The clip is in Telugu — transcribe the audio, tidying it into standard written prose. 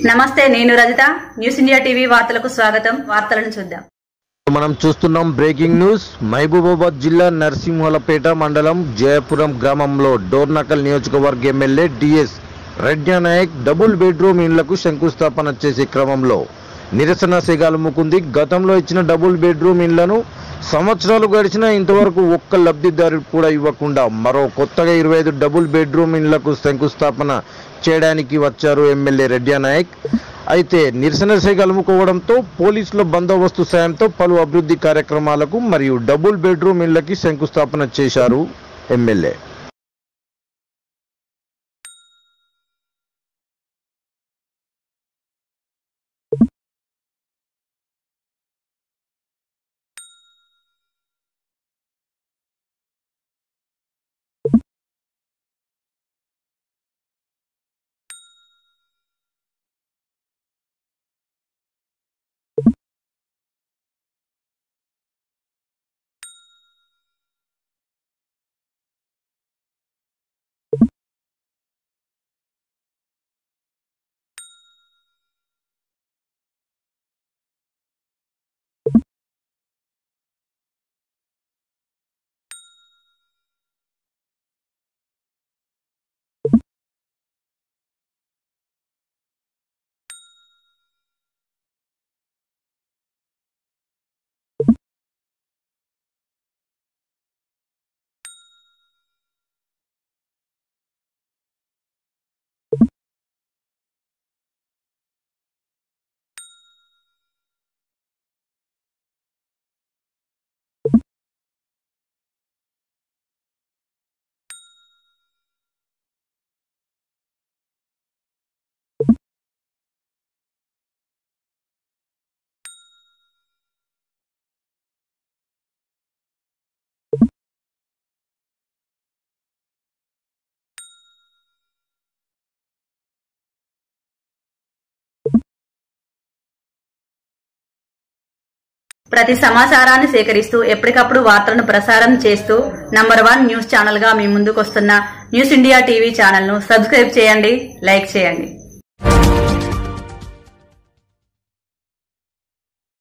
నమస్తే, నేను రజిత. న్యూస్ ఇండియా టీవీ వార్తలకు స్వాగతం. వార్తలను చూద్దాం. మనం చూస్తున్నాం బ్రేకింగ్ న్యూస్. మహబూబాబాద్ జిల్లా నర్సింహులపేట మండలం జయపురం గ్రామంలో డోర్నకల్ నియోజకవర్గ MLA DS Redya Naik double bedroom ఇళ్లకు శంకుస్థాపన చేసే క్రమంలో నిరసన సెగలముకుంది. గతంలో ఇచ్చిన డబుల్ బెడ్రూమ్ ఇళ్లను సంవత్సరాలు గడిచినా ఇంతవరకు ఒక్క లబ్ధిదారుడు కూడా ఇవ్వకుండా మరో కొత్తగా 25 డబుల్ బెడ్రూమ్ ఇళ్లకు శంకుస్థాపన చేయడానికి వచ్చారు ఎమ్మెల్యే రెడ్యానాయక్. అయితే నిరసన సెగలముకోవడంతో పోలీసుల బందోబస్తు సాయంతో పలు అభివృద్ధి కార్యక్రమాలకు మరియు డబుల్ బెడ్రూమ్ ఇళ్లకి శంకుస్థాపన చేశారు ఎమ్మెల్యే. ప్రతి సమాచారాన్ని సేకరిస్తూ ఎప్పటికప్పుడు వార్తలను ప్రసారం చేస్తూ నంబర్ 1 న్యూస్ ఛానల్ గా మీ ముందుకు వస్తున్న న్యూస్ ఇండియా టీవీ ఛానల్ ను సబ్స్క్రైబ్ చేయండి, లైక్ చేయండి.